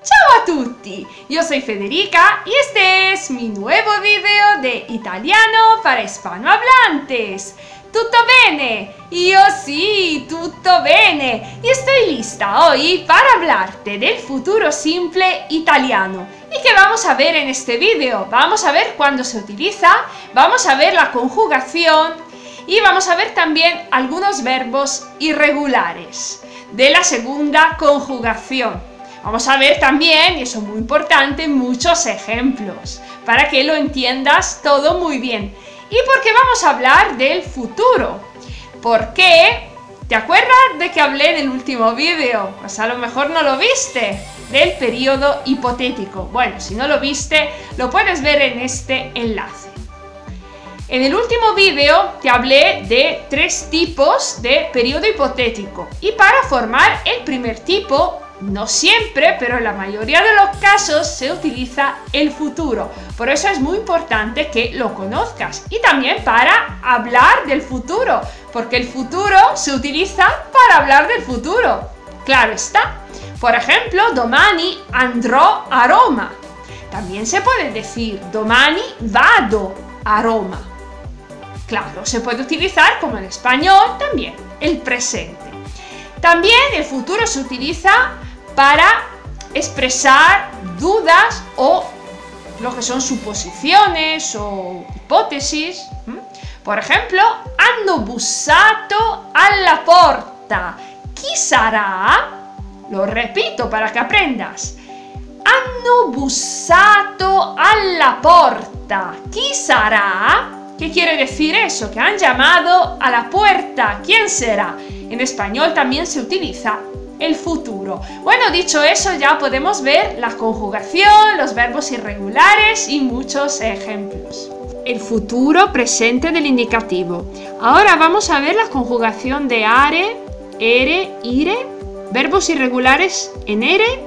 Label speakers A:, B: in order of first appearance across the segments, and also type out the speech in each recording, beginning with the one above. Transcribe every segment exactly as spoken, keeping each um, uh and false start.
A: Ciao a tutti, yo soy Federica y este es mi nuevo video de italiano para hispanohablantes. ¿Tutto bene? Io sì, tutto bene. Y estoy lista hoy para hablarte del futuro simple italiano. ¿Y qué vamos a ver en este video? Vamos a ver cuándo se utiliza, vamos a ver la conjugación y vamos a ver también algunos verbos irregulares de la segunda conjugación. Vamos a ver también, y eso es muy importante, muchos ejemplos para que lo entiendas todo muy bien. ¿Y por qué vamos a hablar del futuro? Porque, ¿te acuerdas de que hablé en el último vídeo? Pues a lo mejor no lo viste, del periodo hipotético. Bueno, si no lo viste, lo puedes ver en este enlace. En el último vídeo te hablé de tres tipos de periodo hipotético. Y para formar el primer tipo, no siempre, pero en la mayoría de los casos se utiliza el futuro. Por eso es muy importante que lo conozcas. Y también para hablar del futuro, porque el futuro se utiliza para hablar del futuro. Claro está. Por ejemplo, domani andrò a Roma. También se puede decir domani vado a Roma. Claro, se puede utilizar como en español también el presente. También el futuro se utiliza para expresar dudas o lo que son suposiciones o hipótesis. Por ejemplo, hanno bussato alla porta. ¿Chi sarà? Lo repito para que aprendas. Hanno bussato alla porta. ¿Chi sarà? ¿Qué quiere decir eso? Que han llamado a la puerta. ¿Quién será? En español también se utiliza el futuro. Bueno, dicho eso, ya podemos ver la conjugación, los verbos irregulares y muchos ejemplos. El futuro presente del indicativo. Ahora vamos a ver la conjugación de are, ere, ire, verbos irregulares en ere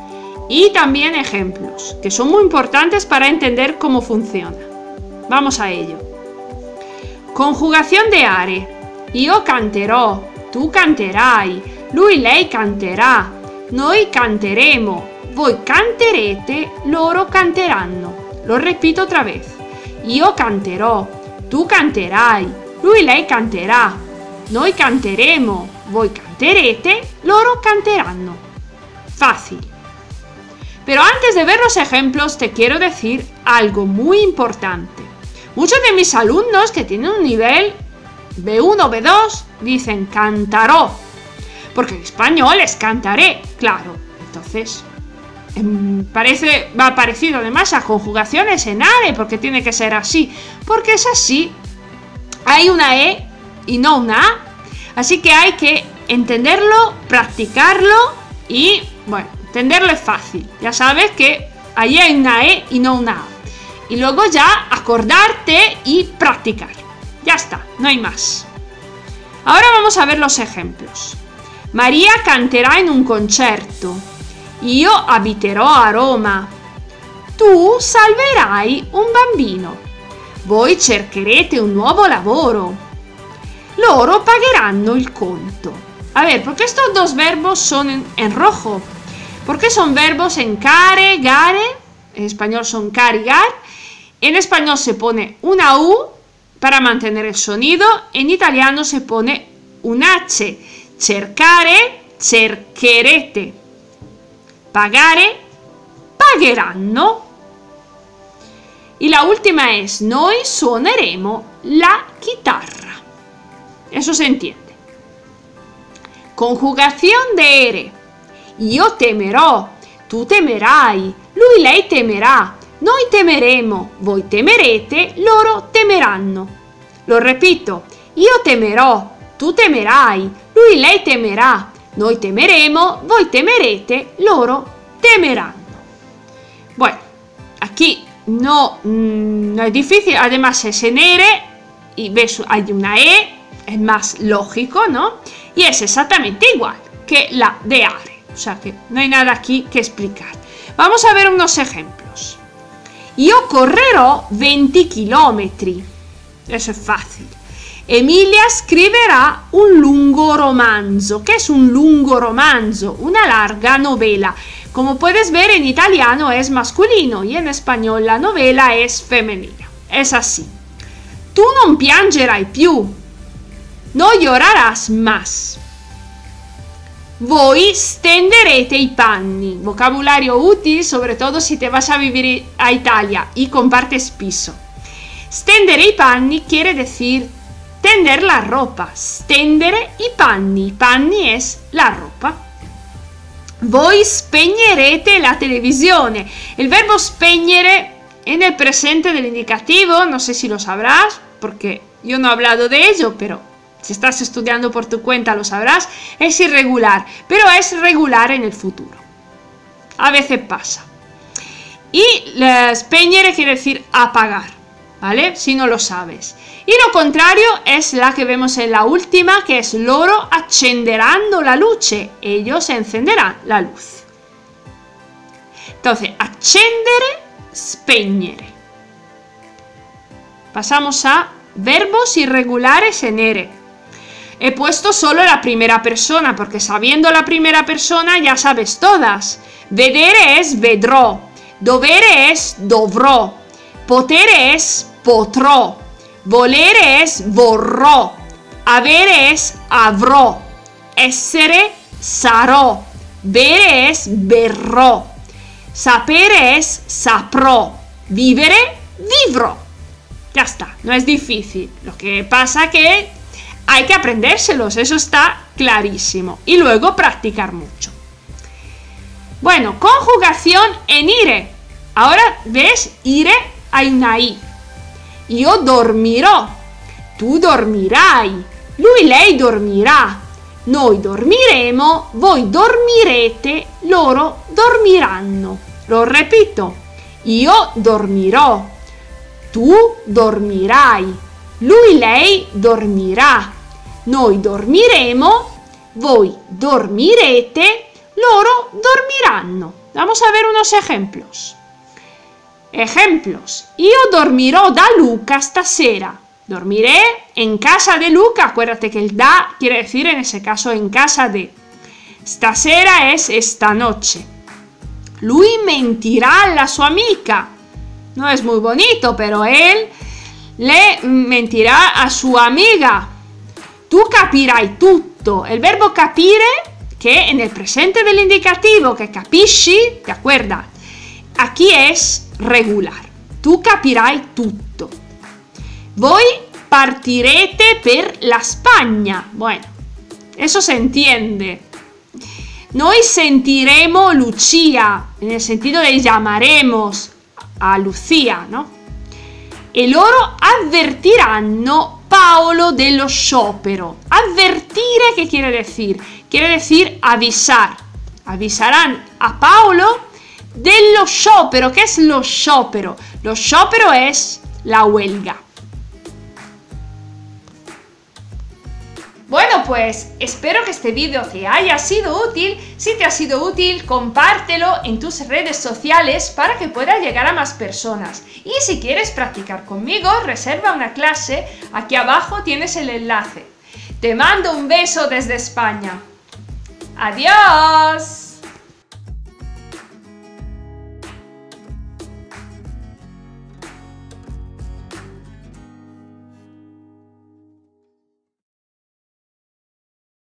A: y también ejemplos, que son muy importantes para entender cómo funciona. Vamos a ello. Conjugación de are. Io canterò, tu canterai, lui, lei canterà, noi canteremo, voi canterete, loro canteranno. Lo repito otra vez. Io canterò, tu canterai, lui, lei canterà, noi canteremo, voi canterete, loro canteranno. Fácil. Pero antes de ver los ejemplos te quiero decir algo muy importante. Muchos de mis alumnos que tienen un nivel be uno, be dos dicen cantaró, porque en español es cantaré, claro. Entonces, eh, parece, va parecido además a conjugaciones en are, porque tiene que ser así, porque es así. Hay una e y no una a, así que hay que entenderlo, practicarlo y, bueno, entenderlo es fácil. Ya sabes que ahí hay una e y no una a. Y luego ya acordarte y practicar. Ya está, no hay más. Ahora vamos a ver los ejemplos. Maria canterà in un concerto. Io abiterò a Roma. Tu salverai un bambino. Voi cercherete un nuovo lavoro. Loro pagheranno il conto. A ver, ¿por qué estos dos verbos son en, en rojo? Porque son verbos en care, gare. En español son car y gar. En español se pone una U para mantener el sonido. En italiano se pone un H. Cercare, cercherete. Pagare, pagheranno. Y la última es noi suoneremo la chitarra. Eso se entiende. Conjugación de ere. Io temerò, tu temerai, lui, lei temerà, noi temeremo, voi temerete, loro temeranno. Lo repito. Io temerò, tu temerai, lui, lei temerà, noi temeremo, voi temerete, loro temeranno. Bueno, aquí no, mmm, no es difícil, además es en ere y ves, hay una e, es más lógico, ¿no? Y es exactamente igual que la de are, o sea que no hay nada aquí que explicar. Vamos a ver unos ejemplos. Io correrò venti chilometri. Eso es fácil. Emilia scriverà un lungo romanzo. ¿Qué es un lungo romanzo? Una larga novela. Como puedes ver, en italiano es masculino y en español la novela es femenina. Es así. Tu non piangerai più. No llorarás más. Voi stenderete i panni. Vocabulario útil, sobre todo si te vas a vivir a Italia y compartes piso. Stendere i panni quiere decir tender la ropa. Stendere i panni. Panni es la ropa. Voi spegnerete la televisione. El verbo spegnere en el presente del indicativo, no sé si lo sabrás, porque yo no he hablado de ello, pero si estás estudiando por tu cuenta lo sabrás, es irregular, pero es regular en el futuro. A veces pasa. Y eh, spegnere quiere decir apagar, ¿vale? Si no lo sabes. Y lo contrario es la que vemos en la última, que es loro accenderanno la luce. Ellos encenderán la luz. Entonces, accendere, spegnere. Pasamos a verbos irregulares en ere. He puesto solo la primera persona, porque sabiendo la primera persona ya sabes todas. Vedere es vedrò. Dovere es dovrò. Potere es potrò. Volere es vorrò. Avere es avrò. Essere sarò. Bere es berrò. Sapere es saprò. Vivere, vivrò. Ya está, no es difícil. Lo que pasa que hay que aprendérselos, eso está clarísimo. Y luego practicar mucho. Bueno, conjugación en ire. Ahora, ¿ves? Ire hay una I. Io dormirò. Tu dormirai. Lui, lei dormirà. Noi dormiremo. Voi dormirete. Loro dormiranno. Lo repito. Io dormirò. Tu dormirai. Lui, lei dormirà. Noi dormiremo. Voi dormirete. Loro dormiranno. Vamos a ver unos ejemplos. Ejemplos. Io dormirò da Luca stasera. Dormiré en casa de Luca. Acuérdate que el da quiere decir en ese caso en casa de. Stasera es esta noche. Lui mentirà alla sua amica. No es muy bonito, pero él le mentirá a su amiga. Tu capirai tutto. El verbo capire, que en el presente del indicativo, que capisci, ¿te acuerdas? Aquí es regular. Tu capirai tutto. Voi partirete per la Spagna. Bueno, eso se entiende. Noi sentiremo Lucia, en el sentido de llamaremos a Lucía, ¿no? E loro avvertiranno Paolo dello sciopero. Advertire, ¿qué quiere decir? Quiere decir avisar. Avisarán a Paolo dello sciopero. ¿Qué es lo sciopero? Lo sciopero es la huelga. Bueno, pues espero que este vídeo te haya sido útil. Si te ha sido útil, compártelo en tus redes sociales para que pueda llegar a más personas. Y si quieres practicar conmigo, reserva una clase. Aquí abajo tienes el enlace. Te mando un beso desde España. ¡Adiós!